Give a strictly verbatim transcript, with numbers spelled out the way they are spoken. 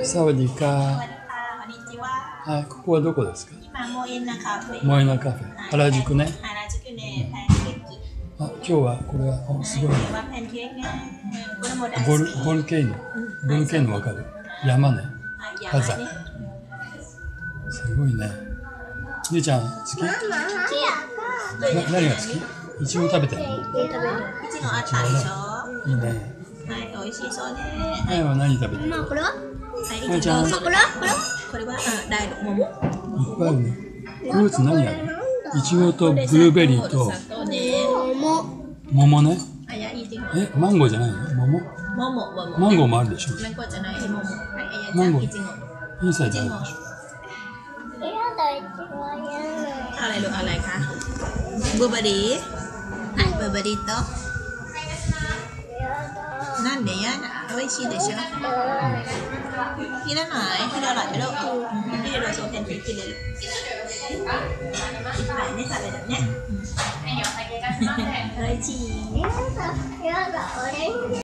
サワディーカสวัสดีค่ะこんにちはー。はい、ここはどこですか？ 今モエナカフェモエナカフェ。原宿ね。 原宿ねパンケーキあ、今日はこれは、おすごいね。 はパンケーキねこれも大ボル好きボルケーノ。ボルケーノわかる？山ね。火山。すごいね。ゆうちゃん好き？な何が好き？いちご食べてるの？ いちごあったでしょいいね。 はい、美味しそうね。 あやは何食べてるの？ これははい、いちごそれこれこれはあ大六桃。 いっぱいあるね。フルーツ何ある？いちごとブルーベリーと桃ね。 あ、いや、いいでも。 え、マンゴーじゃないの？桃？ 桃、桃。 マンゴーもあるでしょ。 マンゴーじゃない、桃。はい、いや、 マンゴーいちご。 いいサイズあるでしょ。 อะไรลูกอะไรคะบลูเบอร์รี่はいบลูเบอร์รี่となんでやだ美味しいでしょいらないいらないけど入れるそうペンって切れるいっぱいね食べるね美味しい